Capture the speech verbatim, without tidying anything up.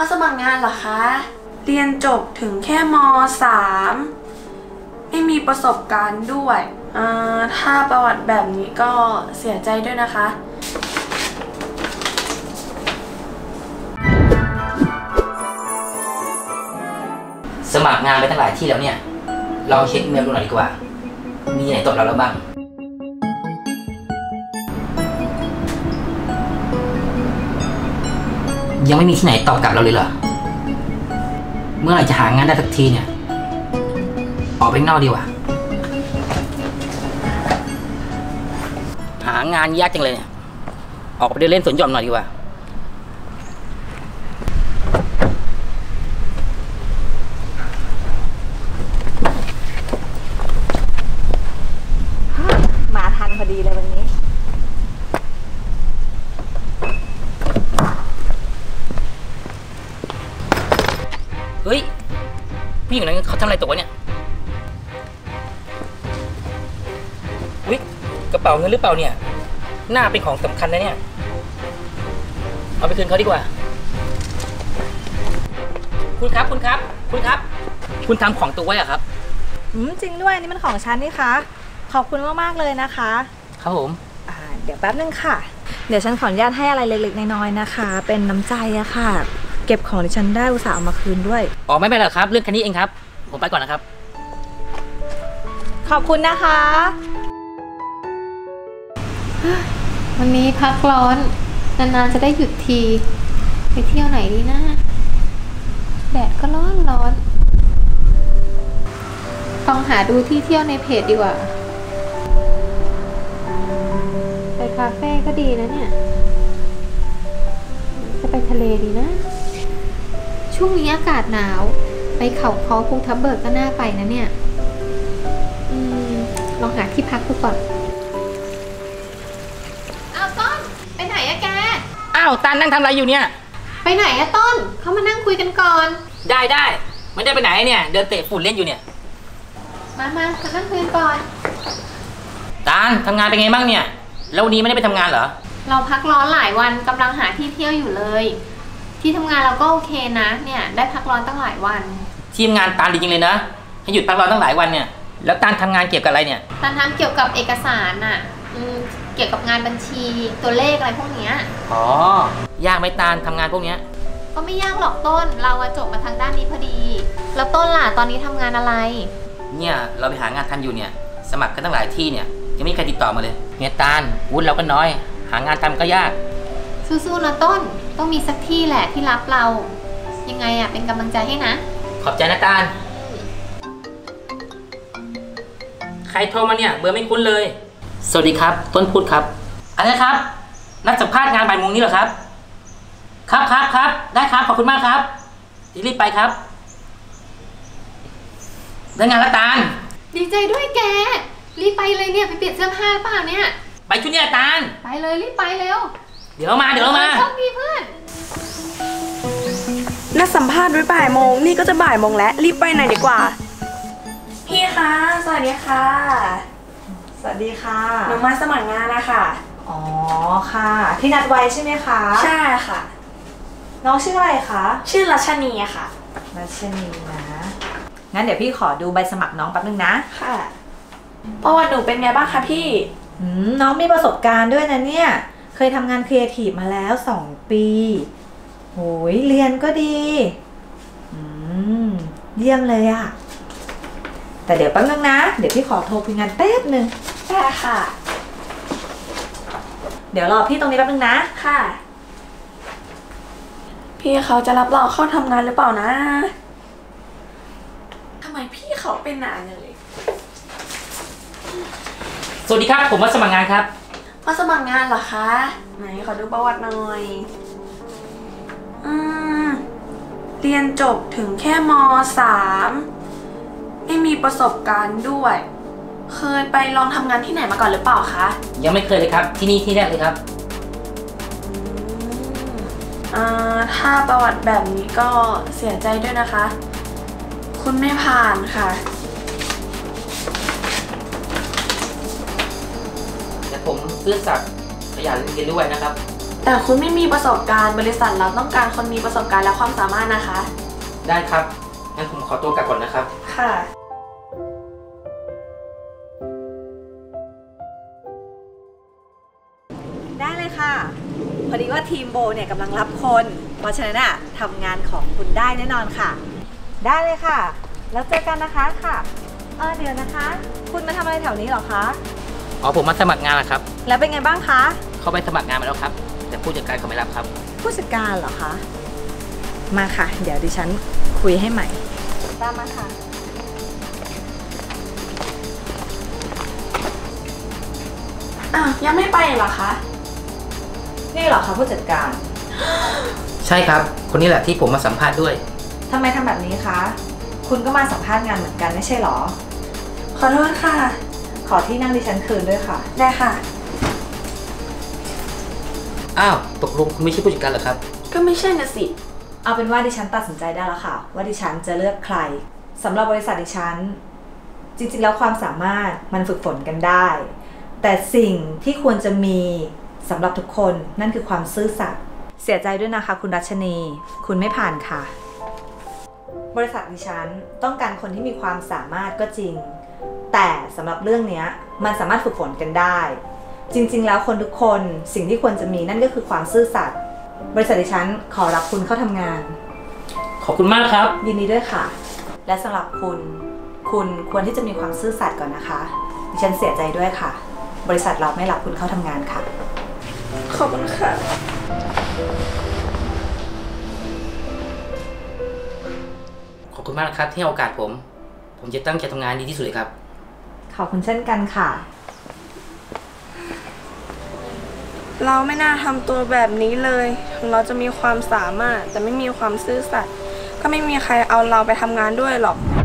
มาสมัครงานเหรอคะเรียนจบถึงแค่ม สามไม่มีประสบการณ์ด้วยถ้าประวัติแบบนี้ก็เสียใจด้วยนะคะสมัครงานไปตั้งหลายที่แล้วเนี่ยลองเช็คอีเมลดูหน่อยดีกว่ามีไหนตอบเราแล้วบ้างยังไม่มีที่ไหนตอบกลับเราเลยเหรอเมื่อไหร่จะหางานได้สักทีเนี่ยออกไปนอกดีกว่าหางานยากจังเลยเนี่ยออกไปเดินเล่นสวนหย่อมหน่อยดีกว่ามาทันพอดีเลยวันนี้เฮ้ยพี่อยู่ไหนเขาทำอะไรตกวะเนี่ยวิกระเป๋าเงินหรือเปล่าเนี่ยหน้าเป็นของสำคัญนะเนี่ยเอาไปคืนเขาดีกว่าคุณครับคุณครับคุณครับคุณทำของตัวไว้อะครับอืมจริงด้วยนี่มันของฉันนี่คะขอบคุณมากๆเลยนะคะครับผมอ่าเดี๋ยวแป๊บนึงค่ะเดี๋ยวฉันขออนุญาตให้อะไรเล็กๆน้อยๆนะคะเป็นน้ำใจอะค่ะเก็บของที่ฉันได้อุตส่าห์เอามาคืนด้วยอ๋อไม่เป็นไรครับเรื่องแค่นี้เองครับผมไปก่อนนะครับขอบคุณนะคะวันนี้พักร้อนนานๆจะได้หยุดทีไปเที่ยวไหนดีนะแดดก็ร้อนร้อนต้องหาดูที่เที่ยวในเพจดีกว่าไปคาเฟ่ก็ดีนะเนี่ยจะไปทะเลดีนะช่วงนี้อากาศหนาวไปเขาค้อภูทับเบิกก็น่าไปนะเนี่ยอืมลองหาที่พักดูก่อนอ้าวต้นไปไหนอะแกอ้าวตานั่งทำอะไรอยู่เนี่ยไปไหนอะต้นเขามานั่งคุยกันก่อนได้ได้ไม่ได้ไปไหนเนี่ยเดินเตะฝุ่นเล่นอยู่เนี่ยมามามานั่งคุยกันก่อนตาทำงานเป็นไงบ้างเนี่ยแล้ววันนี้ไม่ได้ไปทำงานเหรอเราพักร้อนหลายวันกำลังหาที่เที่ยวอยู่เลยที่ทำงานเราก็โอเคนะเนี่ยได้พักร้อนตั้งหลายวันทีมงานตาดีจริงเลยนะให้หยุดพักร้อนตั้งหลายวันเนี่ยแล้วตาทำงานเกี่ยวกับอะไรเนี่ยตาทำเกี่ยวกับเอกสารน่ะเกี่ยวกับงานบัญชีตัวเลขอะไรพวกนี้อ๋อยากไหมตาทำงานพวกนี้ก็ไม่ยากหรอกต้นเราจบมาทางด้านนี้พอดีแล้วต้นล่ะตอนนี้ทำงานอะไรเนี่ยเราไปหางานทำอยู่เนี่ยสมัครกันตั้งหลายที่เนี่ยยังไม่มีใครติดต่อมาเลยเนี่ยตาวุฒิเราก็น้อยหางานทำก็ยากสู้ๆนะต้นต้องมีสักที่แหละที่รับเรายังไงอ่ะเป็นกำลังใจให้นะขอบใจนะตาลใครโทรมาเนี่ยเบอร์ไม่คุ้นเลยสวัสดีครับต้นพูดครับอะไรครับนัดสัมภาษณ์งานบ่ายโมงนี้เหรอครับครับครับครับได้ครับขอบคุณมากครับรีบไปครับได้งานละตาลดีใจด้วยแกรีบไปเลยเนี่ยไปเปลี่ยนเสื้อผ้าเปล่าเนี่ยไปชุดนี้ละตาลไปเลยรีบไปเร็วเดี๋ยวมาเดี๋ยวมาโชคดีเพื่อนนัดสัมภาษณ์ไว้บ่ายโมงนี่ก็จะบ่ายโมงแล้วรีบไปหน่อยดีกว่าพี่คะสวัสดีค่ะสวัสดีค่ะหนูมาสมัครงานนะคะอ๋อค่ะที่นัดไว้ใช่ไหมคะใช่ค่ะน้องชื่ออะไรคะชื่อรัชนีค่ะรัชนีนะงั้นเดี๋ยวพี่ขอดูใบสมัครน้องแป๊บนึงนะค่ะประวัติหนูเป็นไงบ้างคะพี่น้องมีประสบการณ์ด้วยนะเนี่ยเคยทำงานครีเอทีฟมาแล้วสองปีโหยเรียนก็ดีอืมเยี่ยมเลยอะแต่เดี๋ยวแป๊บนึงนะเดี๋ยวพี่ขอโทรคุยงานแป๊บนึงได้ค่ะเดี๋ยวรอพี่ตรงนี้แป๊บนึงนะค่ะพี่เขาจะรับเราเข้าทำงานหรือเปล่านะทำไมพี่เขาเป็นหนาอย่างเลยสวัสดีครับผมมาสมัครงานครับมาสมัครงานเหรอคะไหนขอดูประวัติหน่อยอืมเรียนจบถึงแค่ม สามไม่มีประสบการณ์ด้วยเคยไปลองทำงานที่ไหนมาก่อนหรือเปล่าคะยังไม่เคยเลยครับที่นี่ที่แรกเลยครับอ่าถ้าประวัติแบบนี้ก็เสียใจด้วยนะคะคุณไม่ผ่านค่ะแต่ผมซื่อสัตย์ขยันเรียนด้วยนะครับแต่คุณไม่มีประสบการณ์บริษัทเราต้องการคนมีประสบการณ์และความสามารถนะคะได้ครับ งั้นผมขอตัวกลับก่อนนะครับค่ะได้เลยค่ะ พอดีว่าทีมโบเนี่ยกำลังรับคน เพราะฉะนั้นอะทำงานของคุณได้แน่นอนค่ะ ได้เลยค่ะ แล้วเจอกันนะคะค่ะเออเดี๋ยวนะคะ คุณมาทำอะไรแถวนี้เหรอคะอ๋อผมมาสมัครงานนะครับแล้วเป็นไงบ้างคะเข้าไปสมัครงานมาแล้วครับ แต่ผู้จัดการเขาไม่รับครับผู้จัดการเหรอคะ มาค่ะ เดี๋ยวดิฉันคุยให้ใหม่ ตามมาค่ะอ้าว ยังไม่ไปอีกเหรอคะนี่เหรอคะผู้จัดการใช่ครับ คนนี้แหละที่ผมมาสัมภาษณ์ด้วยทำไมทำแบบนี้คะ คุณก็มาสัมภาษณ์งานเหมือนกันไม่ใช่เหรอขอโทษค่ะขอที่นั่งดิฉันคืนด้วยค่ะได้ค่ะอ้าว ตกลงคุณไม่ใช่ผู้จัดการเหรอครับก็ไม่ใช่นะสิเอาเป็นว่าดิฉันตัดสินใจได้แล้วค่ะ ว่าดิฉันจะเลือกใครสำหรับบริษัทดิฉัน จริงๆแล้วความสามารถมันฝึกฝนกันได้ แต่สิ่งที่ควรจะมีสำหรับทุกคนนั่นคือความซื่อสัตย์เสียใจด้วยนะคะคุณรัชนี คุณไม่ผ่านค่ะ บริษัทดิฉันต้องการคนที่มีความสามารถก็จริง แต่สำหรับเรื่องนี้มันสามารถฝึกฝนกันได้ จริงๆแล้วคนทุกคนสิ่งที่ควรจะมีนั่นก็คือความซื่อสัตย์บริษัทดิฉันขอรับคุณเข้าทำงานขอบคุณมากครับยินดีด้วยค่ะ และสำหรับคุณ คุณควรที่จะมีความซื่อสัตย์ก่อนนะคะ ดิฉันเสียใจด้วยค่ะ บริษัทเราไม่รับคุณเข้าทำงานค่ะขอบคุณค่ะขอบคุณมากนะครับที่ให้โอกาสผม ผมจะตั้งใจทำงานดีที่สุดเลยครับขอบคุณเช่นกันค่ะเราไม่น่าทำตัวแบบนี้เลยถึงเราจะมีความสามารถแต่ไม่มีความซื่อสัตย์ก็ไม่มีใครเอาเราไปทำงานด้วยหรอก